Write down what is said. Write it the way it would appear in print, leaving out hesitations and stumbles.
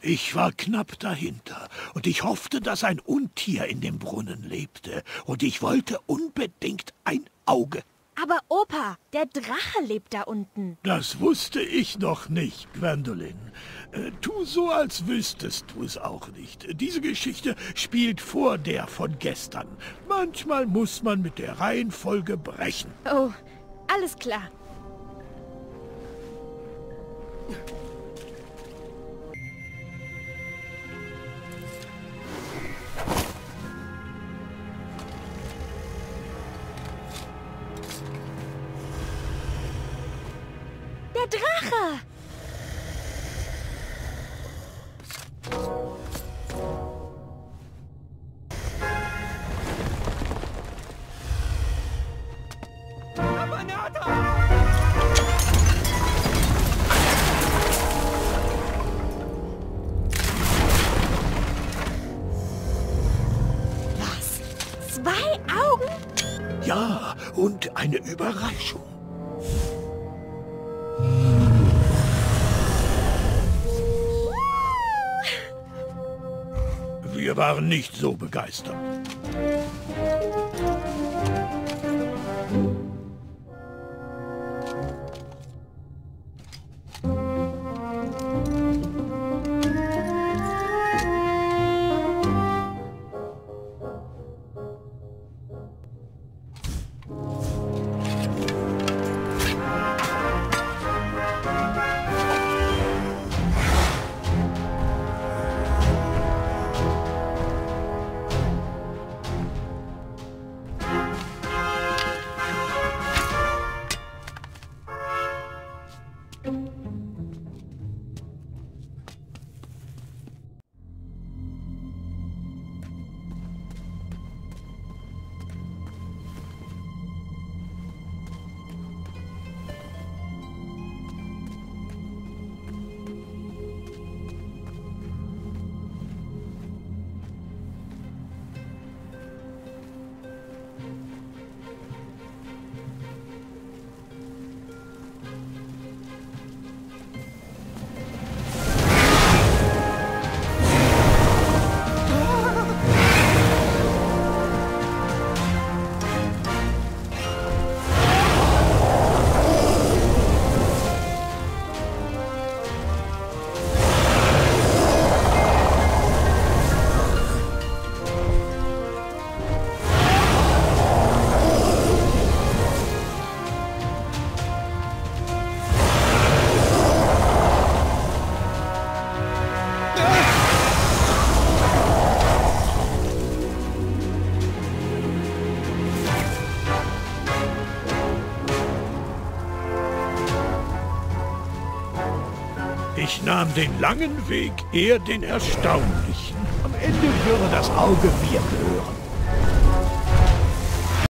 Ich war knapp dahinter, und ich hoffte, dass ein Untier in dem Brunnen lebte, und ich wollte unbedingt ein Auge. Aber Opa, der Drache lebt da unten. Das wusste ich noch nicht, Gwendolyn. Tu so, als wüsstest du es auch nicht. Diese Geschichte spielt vor der von gestern. Manchmal muss man mit der Reihenfolge brechen. Oh, alles klar. Der Drache! Was? 2 Augen? Ja, und eine Überraschung. Wir waren nicht so begeistert. Ich nahm den langen Weg, er den erstaunlichen. Am Ende würde das Auge mir gehören.